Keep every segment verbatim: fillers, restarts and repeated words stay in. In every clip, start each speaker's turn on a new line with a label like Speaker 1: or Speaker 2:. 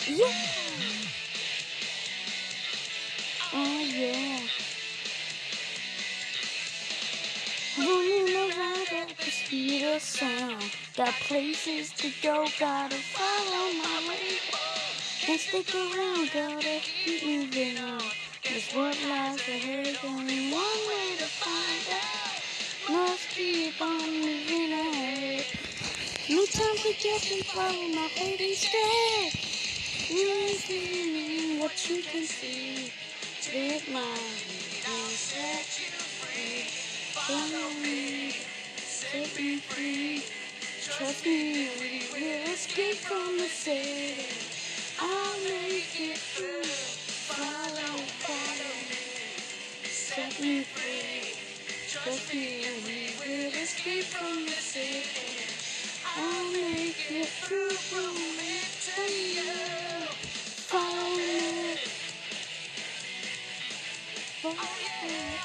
Speaker 1: Yeah. Oh yeah. Rolling around at the speed of sound. Got places to go, gotta follow my way. Can't stick around, gotta keep moving on. Just what lies ahead, only one way to find out. Must keep on moving ahead. No time for guessing, follow my fate instead. Realizing what you can see. Take my hand and set you free. Follow me, set me free. Trust me, we will escape from the city. I'll make it through. Follow, follow me, set me free. Trust me, we will escape from the city. I'll make it through. To you. Follow me. Follow me.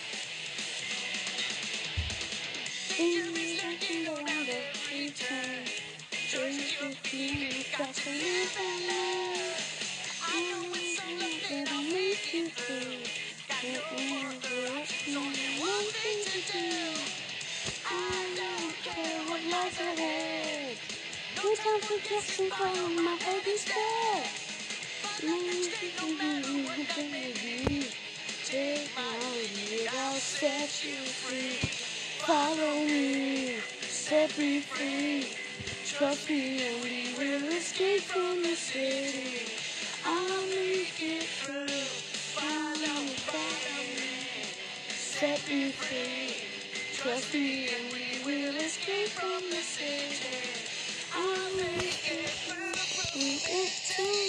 Speaker 1: Things are around every turn. Just with you, got to live and learn. I know that I'll make you free. But there's only one thing to do. I don't care what lies ahead. No time for guessing, follow my head instead. Baby, take my lead, I'll set you free. Follow me, set me free. Trust me, and we will escape from the city. I'll make it through. Follow, follow me, set me free. Trust me, and we will escape from the city. I'll make it through.